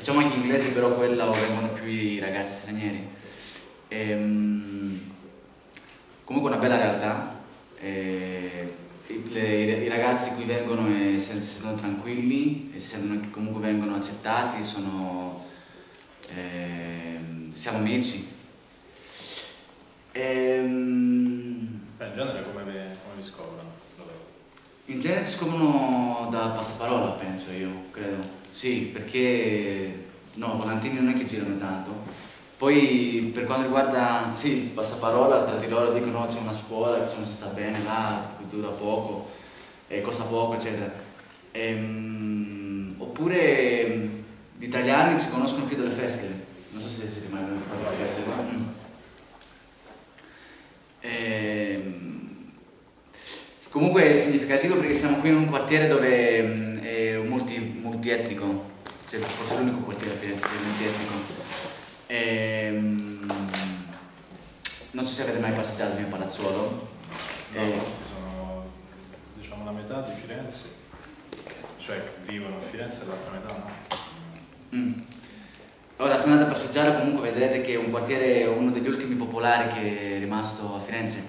facciamo anche inglese, però quella vengono più i ragazzi stranieri. Comunque una bella realtà, i ragazzi qui vengono e si sentono tranquilli e si sentono che comunque vengono accettati, siamo amici. In genere come vi scoprono? In genere ci scoprono da passaparola, penso io, credo. Sì, perché no, volantini non è che girano tanto. Poi per quanto riguarda, sì, passaparola, tra di loro dicono no, c'è una scuola, che si sta bene là, dura poco, costa poco, eccetera. Oppure gli italiani ci conoscono più delle feste, non so se siete mai venuti a fare le feste, no? Comunque è significativo perché siamo qui in un quartiere dove è multietnico, cioè forse l'unico quartiere a Firenze che è multietnico. Non so se avete mai passeggiato nel mio palazzuolo. Sono diciamo la metà di Firenze, cioè vivono a Firenze e l'altra metà no. Ora se andate a passeggiare comunque vedrete che è un quartiere, uno degli ultimi popolari che è rimasto a Firenze.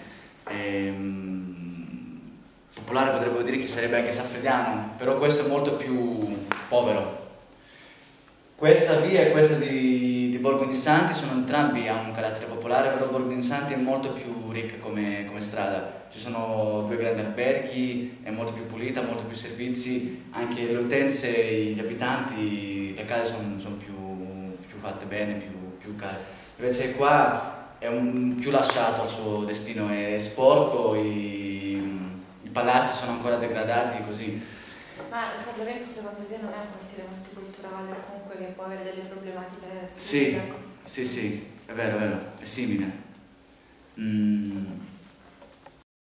Popolare potrebbe dire che sarebbe anche Saffrediano, però questo è molto più povero. Questa via e questa di Borgo Ognissanti sono entrambi hanno un carattere popolare, però Borgo Ognissanti è molto più ricca come strada. Ci sono 2 grandi alberghi, è molto più pulita, molto più servizi, anche le utenze, gli abitanti, le case sono più fatte bene, più care. Invece qua è più lasciato al suo destino, è sporco, i palazzi sono ancora degradati così. Ma San Lorenzo secondo te non è un quartiere multiculturale o comunque che può avere delle problematiche? Sì, è vero, è simile.